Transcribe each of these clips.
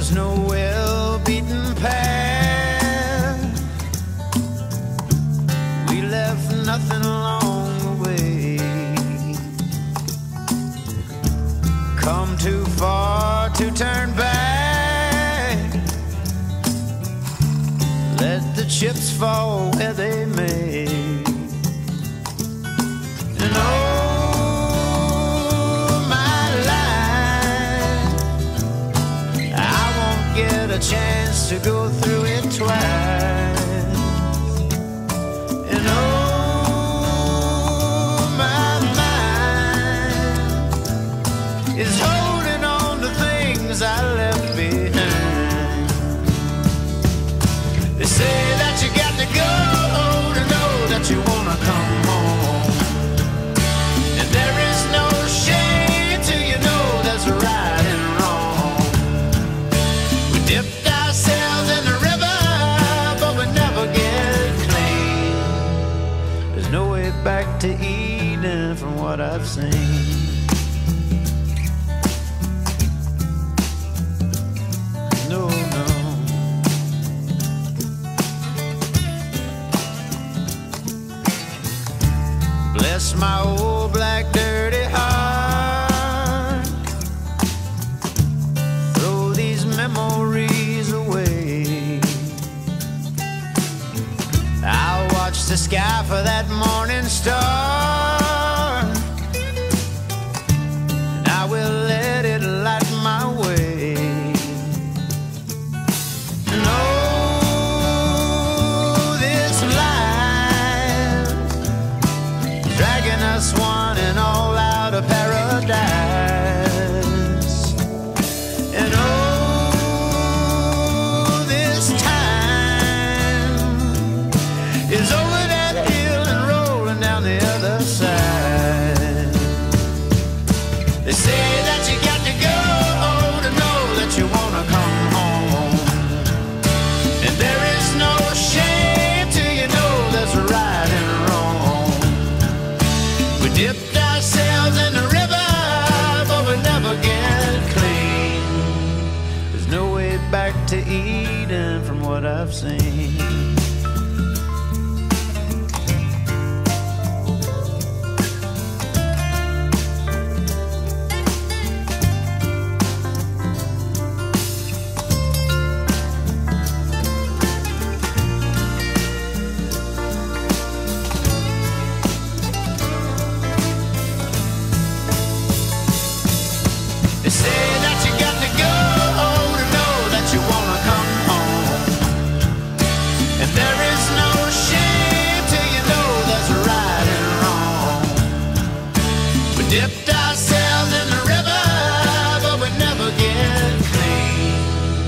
There's no well-beaten path. We left nothing along the way. Come too far to turn back. Let the chips fall where they may. And oh, my life, I won't get a chance to go through it twice. And oh, my mind is holding on to things I left behind. They say that you got to go to know that you wanna come home. And there is no shame till you know there's right and wrong. We dipped ourselves in the river, but we never get clean. There's no way back to Eden from what I've seen. No, no. Bless my old black dirty heart. Throw these memories away. I'll watch the sky for that morning star, and I will let it light my way. And oh, this life dragging us one and all out of paradise. And oh, this time is over that hill and rolling down the other side. They say that you got to go to know that you wanna come home. And there is no shame till you know there's right and wrong. We dipped ourselves in the river, but we never get clean. There's no way back to Eden from what I've seen. They say that you got to go to know that you wanna come home. And there is no shame till you know there's right and wrong. We dipped ourselves in the river, but we never get clean.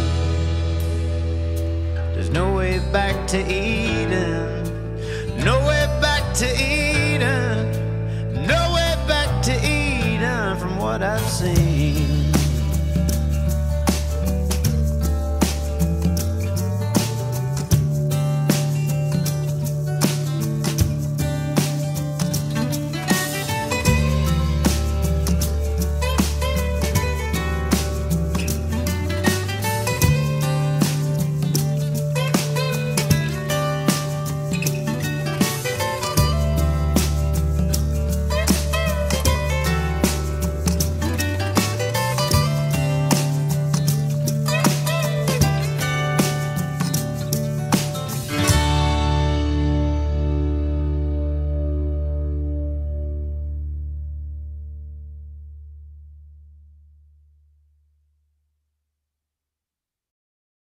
There's no way back to Eden. No way back to Eden. No way back to Eden from what I've seen.